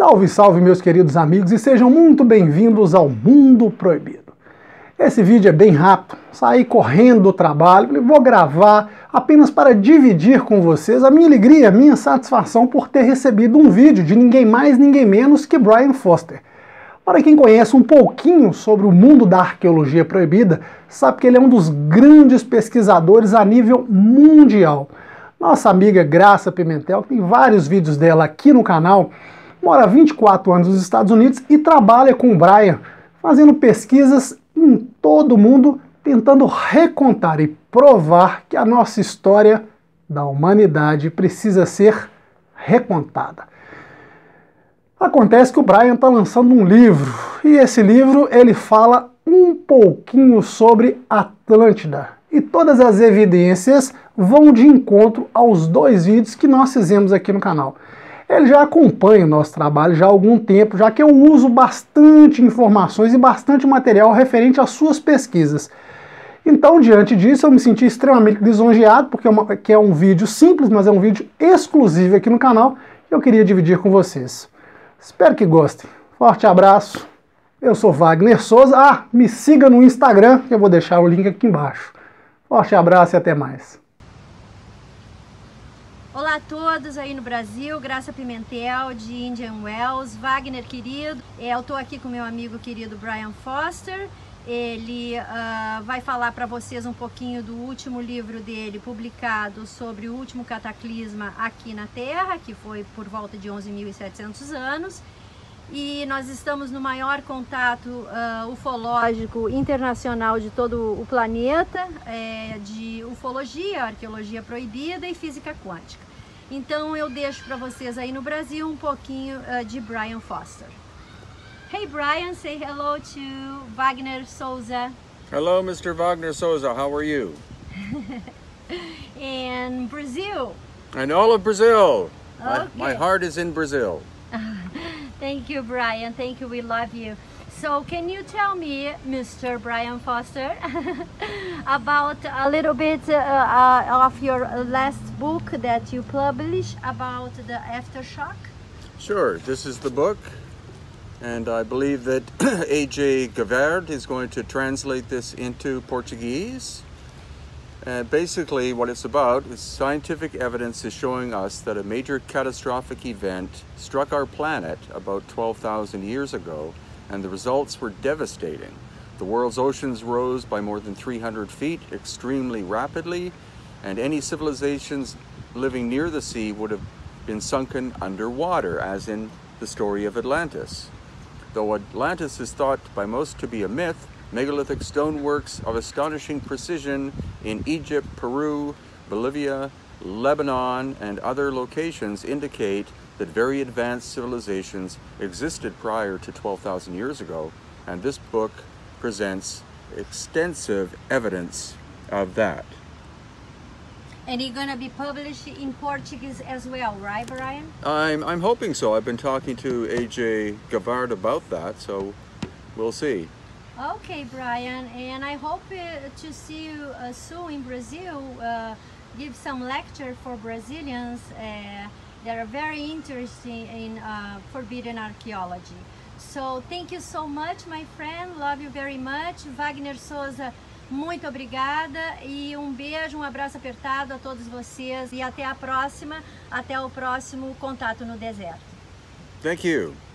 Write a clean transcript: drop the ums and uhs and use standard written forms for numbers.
Salve, salve meus queridos amigos e sejam muito bem-vindos ao Mundo Proibido. Esse vídeo é bem rápido, saí correndo do trabalho, vou gravar apenas para dividir com vocês a minha alegria, a minha satisfação por ter recebido um vídeo de ninguém mais, ninguém menos que Brian Foster. Para quem conhece um pouquinho sobre o mundo da arqueologia proibida, sabe que ele é um dos grandes pesquisadores a nível mundial. Nossa amiga Graça Pimentel, que tem vários vídeos dela aqui no canal, mora há 24 anos nos Estados Unidos e trabalha com o Brian, fazendo pesquisas em todo o mundo, tentando recontar e provar que a nossa história da humanidade precisa ser recontada. Acontece que o Brian está lançando um livro, e esse livro ele fala um pouquinho sobre Atlântida. E todas as evidências vão de encontro aos dois vídeos que nós fizemos aqui no canal. Ele já acompanha o nosso trabalho já há algum tempo, já que eu uso bastante informações e bastante material referente às suas pesquisas. Então, diante disso, eu me senti extremamente lisonjeado, porque é um vídeo simples, mas é um vídeo exclusivo aqui no canal, que eu queria dividir com vocês. Espero que gostem. Forte abraço. Eu sou Wagner Souza. Me siga no Instagram, que eu vou deixar o link aqui embaixo. Forte abraço e até mais. Olá a todos aí no Brasil, Graça Pimentel de Indian Wells, Wagner querido, eu estou aqui com meu amigo querido Brian Foster. Ele vai falar para vocês um pouquinho do último livro dele publicado sobre o último cataclisma aqui na Terra, que foi por volta de 11.700 anos. E nós estamos no maior contato ufológico internacional de todo o planeta, de ufologia, arqueologia proibida e física quântica. Então eu deixo para vocês aí no Brasil um pouquinho de Brian Foster. Hey Brian, say hello to Wagner Souza. Hello, Mr. Wagner Souza. How are you? In Brazil. And all of Brazil. Okay. My heart is in Brazil. Thank you, Brian. Thank you. We love you. So can you tell me, Mr. Brian Foster, about a little bit of your last book that you published about the aftershock? Sure. This is the book. And I believe that A.J. Gavard is going to translate this into Portuguese. And basically what it's about is scientific evidence is showing us that a major catastrophic event struck our planet about 12,000 years ago, and the results were devastating. The world's oceans rose by more than 300 feet extremely rapidly, and any civilizations living near the sea would have been sunken underwater, as in the story of Atlantis. Though Atlantis is thought by most to be a myth, megalithic stoneworks of astonishing precision in Egypt, Peru, Bolivia, Lebanon, and other locations indicate that very advanced civilizations existed prior to 12,000 years ago, and this book presents extensive evidence of that. And it's going to be published in Portuguese as well, right, Brian? I'm hoping so. I've been talking to A.J. Gavard about that, so we'll see. Okay, Brian, and I hope to see you soon in Brazil. Give some lecture for Brazilians that are very interested in forbidden archaeology. So thank you so much, my friend. Love you very much. Wagner Souza, muito obrigada e beijo, abraço apertado a todos vocês e até a próxima, até o próximo Contato no Deserto. Thank you.